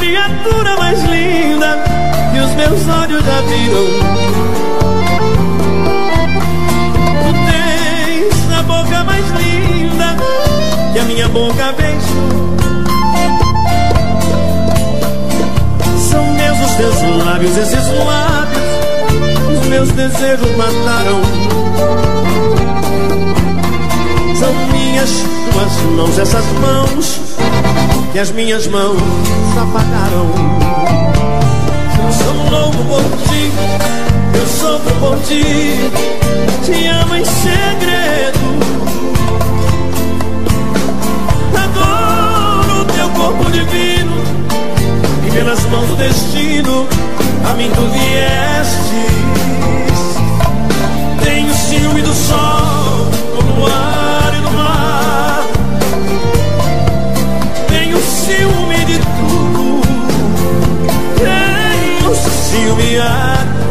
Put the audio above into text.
criatura mais linda que os meus olhos já viram. Tu tens a boca mais linda que a minha boca beijou. São meus os teus lábios, esses lábios os meus desejos mataram. São minhas tuas mãos, essas mãos que as minhas mãos apagaram. Eu sou louco por ti, eu sofro por ti, te amo em segredo. Adoro o teu corpo divino e pelas mãos do destino a mim tu viestes. Tenho ciúme do sol, do luar e do mar. Tenho ciúme de tudo. Tenho ciúme até